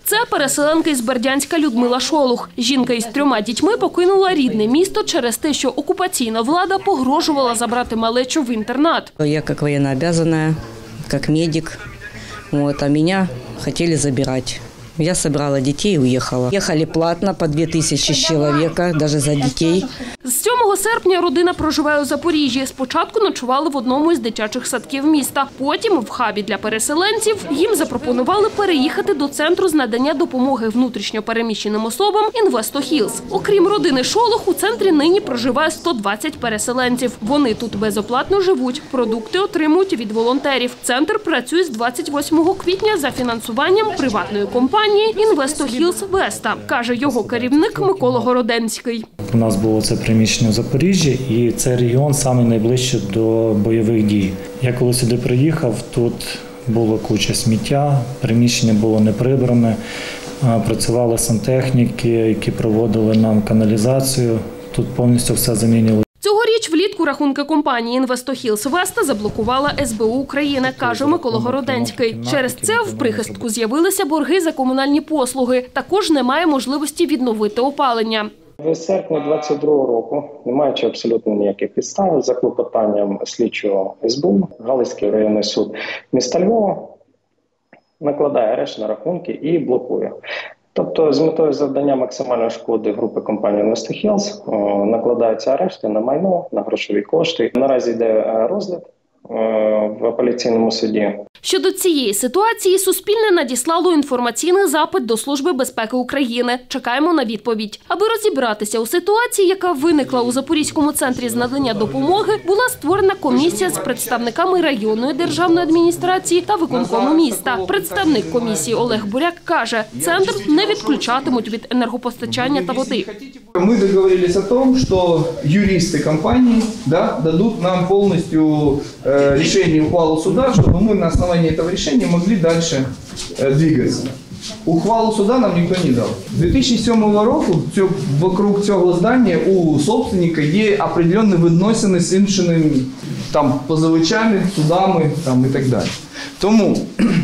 Це переселенка із Бердянська Людмила Шолух. Жінка із 3 дітьми покинула рідне місто через те, що окупаційна влада погрожувала забрати малечу в інтернат. Я як воєннообов'язана, як медик, а мене хотіли забирати. Я собрала детей и уехала. Ехали платно по 2000 человека, даже за детей. З 7 серпня родина проживає у Запоріжжі. Спочатку ночували в одному із дитячих садків міста. Потім в хабі для переселенців їм запропонували переїхати до центру з надання допомоги внутрішньо переміщеним особам «Інвесто Хілс». Окрім родини Шолух, у центрі нині проживає 120 переселенців. Вони тут безоплатно живуть, продукти отримують від волонтерів. Центр працює з 28 квітня за фінансуванням приватної компанії «Інвесто Хілс Веста», каже його керівник Микола Городенський. У нас було це приміщення в Запоріжжі, і це регіон саме найближче до бойових дій. Я коли сюди приїхав, тут було куча сміття, приміщення було не прибране, працювали сантехніки, які проводили нам каналізацію, тут повністю все замінили. Цьогоріч влітку рахунки компанії «Інвесто Хілс Веста» заблокувала СБУ України, каже Микола Городенський. Через це в прихистку з'явилися борги за комунальні послуги. Також немає можливості відновити опалення. В серпні 2022 року, не маючи абсолютно ніяких підстав, за клопотанням слідчого СБУ, Галицький районний суд міста Львова накладає арешт на рахунки і блокує. Тобто з метою завдання максимальної шкоди групи компанії «Інвесто Хілс» накладаються арешти на майно, на грошові кошти. Наразі йде розгляд в апеляційному суді. Щодо цієї ситуації Суспільне надіслало інформаційний запит до Служби безпеки України. Чекаємо на відповідь. Аби розібратися у ситуації, яка виникла у Запорізькому центрі з надання допомоги, була створена комісія з представниками районної державної адміністрації та виконкому міста. Представник комісії Олег Буряк каже, центр не відключатимуть від енергопостачання та води. Мы договорились о том, что юристы компании дадут нам полностью решение ухвалу суда, чтобы мы на основании этого решения могли дальше двигаться. Ухвалу суда нам никто не дал. З 2007 року вокруг цього здання у собственника є определенні відносини з іншими позивачами, судами і так далі. Тому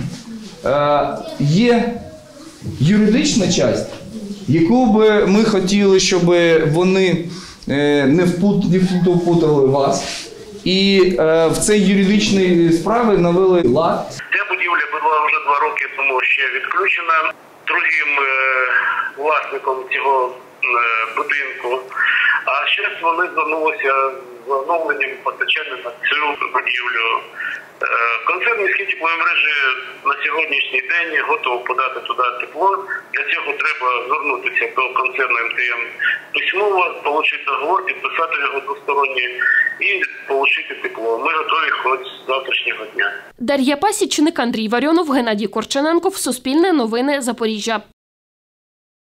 є юридична частина, яку би ми хотіли, щоб вони не впутали вас. І в цій юридичній справі навели лад. Ця будівля була вже 2 роки тому ще відключена другим власником цього будинку. А зараз вони звернулися з оновленням постачання на цю будівлю. Концерн «Міські тепломережі» на сьогоднішній день готовий подати туди тепло. Для цього треба звернутися до концерну МТМ письмово, отримати договор, підписати його двосторонній і отримати тепло. Ми готові хоч з завтрашнього дня. Дар'я Пасічник, Андрій Варіонов, Геннадій Корчененков, Суспільне новини, Запоріжжя.